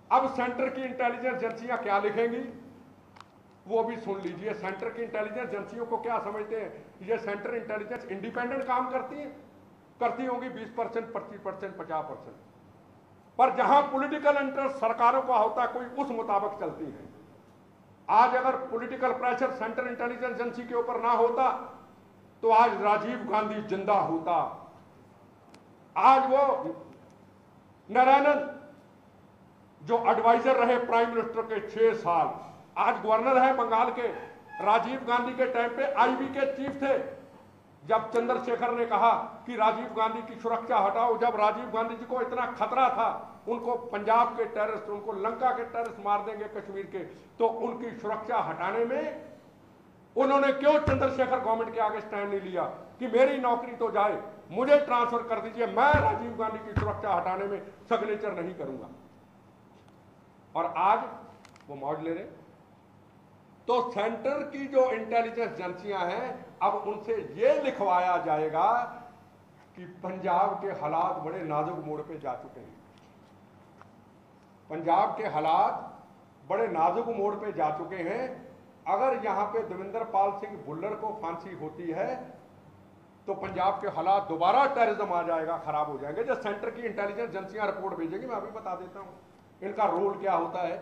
अब सेंटर की इंटेलिजेंस एजेंसियां क्या लिखेंगी वो भी सुन लीजिए। सेंटर की इंटेलिजेंस एजेंसियों को क्या समझते हैं? ये सेंटर इंटेलिजेंस इंडिपेंडेंट काम करती होंगी 20%, 25%, 50%, पर जहां पॉलिटिकल इंटरेस्ट सरकारों का होता कोई उस मुताबिक चलती है। आज अगर political pressure central intelligence agency के ऊपर ना होता तो आज राजीव गांधी जिंदा होता। आज वो नारायणन जो एडवाइजर रहे प्राइम मिनिस्टर के 6 साल, आज गवर्नर है बंगाल के। राजीव गांधी के टाइम पे आईबी के चीफ थे। जब चंद्रशेखर ने कहा कि राजीव गांधी की सुरक्षा हटाओ, जब राजीव गांधी जी को इतना खतरा था उनको पंजाब के टेररिस्ट, उनको लंका के टेररिस्ट मार देंगे कश्मीर के, तो उनकी सुरक्षा हटाने में उन्होंने क्यों चंद्रशेखर गवर्नमेंट के आगे स्टैंड नहीं लिया कि मेरी नौकरी तो जाए, मुझे ट्रांसफर कर दीजिए, मैं राजीव गांधी की सुरक्षा हटाने में सिग्नेचर नहीं करूंगा। और आज वो मौज ले रहे। तो सेंटर की जो इंटेलिजेंस एजेंसियां हैं, अब उनसे यह लिखवाया जाएगा कि पंजाब के हालात बड़े नाजुक मोड़ पे जा चुके हैं। पंजाब के हालात बड़े नाजुक मोड़ पे जा चुके हैं। अगर यहां पे देवेंद्र पाल सिंह भुल्लर को फांसी होती है तो पंजाब के हालात दोबारा टेररिज्म आ जाएगा, खराब हो जाएंगे। जो सेंटर की इंटेलिजेंस एजेंसियां रिपोर्ट भेजेंगी, मैं अभी बता देता हूं इनका रोल क्या होता है।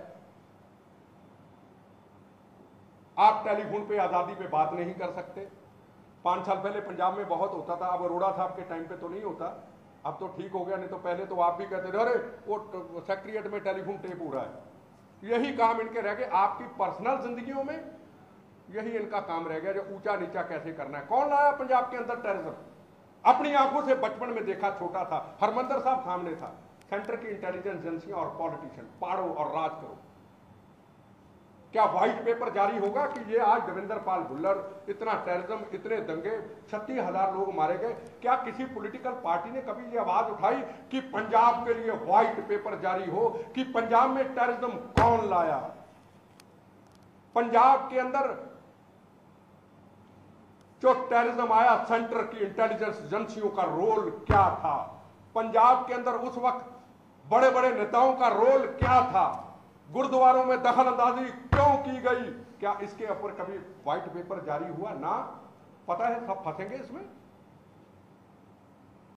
आप टेलीफोन पे आजादी पे बात नहीं कर सकते। 5 साल पहले पंजाब में बहुत होता था, अब अरोड़ा साहब के टाइम पे तो नहीं होता, अब तो ठीक हो गया। नहीं तो पहले तो आप भी कहते थे अरे वो सेक्रेटरीट में टेलीफोन टेप हो रहा है। यही काम इनके रह गए। आपकी पर्सनल जिंदगियों में यही इनका काम रह गया, जो ऊंचा नीचा कैसे करना है। कौन लाया पंजाब के अंदर टेररिज्म? अपनी आंखों से बचपन में देखा, छोटा था, हरमंदर साहब सामने था। सेंटर की इंटेलिजेंस एजेंसियां और पॉलिटिशियन पाड़ो और राज करो। क्या व्हाइट पेपर जारी होगा कि ये आज देवेंद्र पाल भुल्लर, इतना टेररिज्म, इतने दंगे, 36,000 लोग मारे गए? क्या किसी पॉलिटिकल पार्टी ने कभी ये आवाज उठाई कि पंजाब के लिए व्हाइट पेपर जारी हो कि पंजाब में टेररिज्म कौन लाया? पंजाब के अंदर जो टेररिज्म आया, सेंटर की इंटेलिजेंस एजेंसियों का रोल क्या था? पंजाब के अंदर उस वक्त बड़े बड़े नेताओं का रोल क्या था? गुरुद्वारों में दखल अंदाजी क्यों की गई? क्या इसके ऊपर कभी व्हाइट पेपर जारी हुआ? ना, पता है सब फंसेंगे इसमें।